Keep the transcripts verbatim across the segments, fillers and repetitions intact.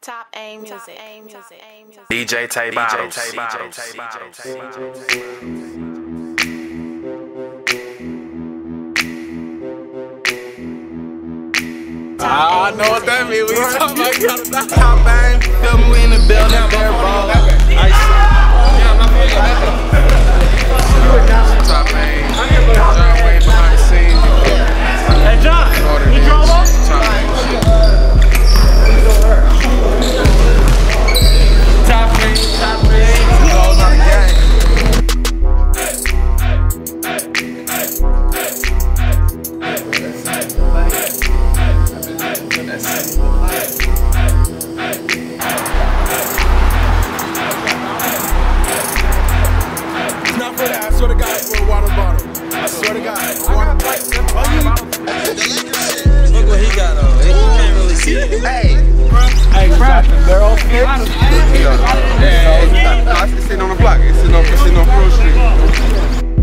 Top A music. D J Tay Bottles. I know what that means. We talking about got a top bang. Feel me in the building, bare ball. Top bang. John Wayne behind the scenes. Hey John, you drove up? Top bang shit. Top bang, top bang. Goes on the game. I swear to God, for a water bottle. I swear to God, water bottle. Look what he got on. He can't really see it. Hey, Hey, crap, girl. yeah, it's sitting on the block. It's sitting on, it's sitting on Pearl Street.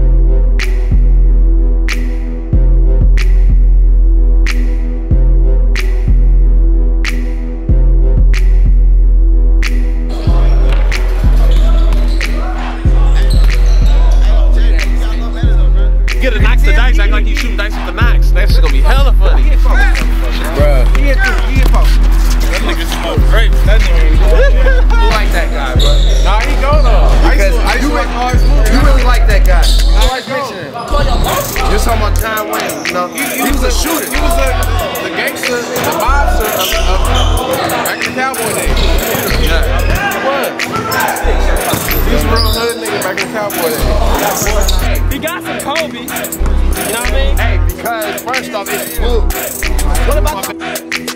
Get a knocks the dice, act like you shooting dice with the knocks. That shit gonna be hella funny. Bruh. That nigga smoke grapes. That nigga Who like that guy, bro? Nah, he go though. I used to, I used to like all his movies. You really like that guy. I like picturing him. You're talking about John Wayne, you know? He, he, he was, was a shooter. He was a, the gangster, the mobster of, of, of back in the cowboy days. Yeah. He was. He was a real hood nigga back in the cowboy days. He got some Kobe. You know what I mean? Hey, because first off, it's blue. What about the...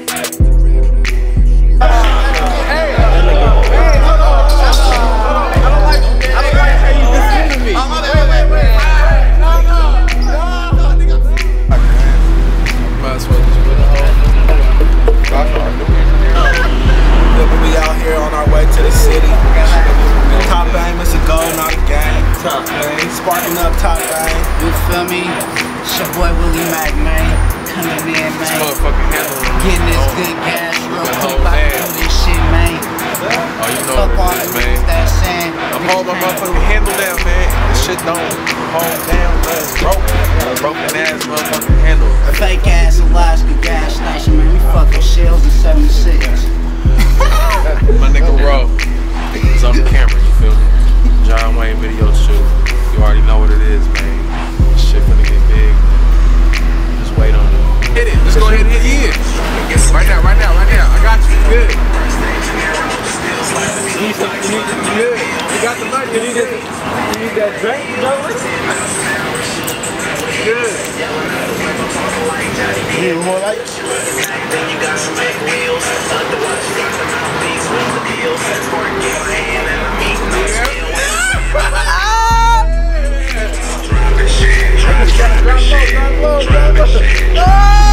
Hey, hey, hold on. I don't like, I don't like how you defending me. Wait, wait, wait. No, no, no. Might as well just put a hole. Look, we out here on our way to the city. Top Bang, it's a goal, not a game. Top Bang, sparking up Top Bang. You feel me? It's your boy Willie Mac, man. Coming in, man. Motherfucking handle. Getting this good gas real quick. About to do this shit, man. Oh, you know Fuck all what it the is, man. niggas that saying. I'm holding my motherfucking handle down, man. This shit don't hold down, but it's broken. Broken ass motherfucking handle. Fake ass Alaska gas station, man. We fucking shells in seventy-six. My nigga Ro. It's on the camera, you feel me? John Wayne video shoot. You already know what it is, man. This shit finna get big. Just wait on it. Hit it. Just go ahead and hit it. Right now, right now, right now. I got you. Good. You need some, you need, good. You got the money. You need it. You need that drink, Joe? Good. You need more light? You got some big wheels. Otherwise, you got some mouthpiece with the deals. That's working your hand and I'm eating those skills. Drop the shit, drop the shit, drop the shit, drop the shit.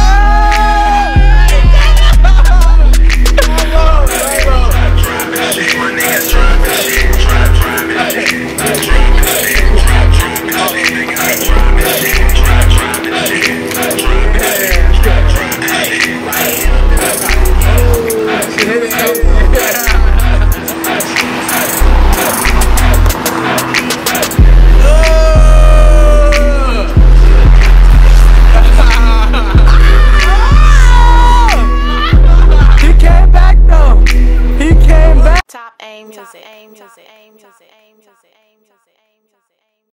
Top A music.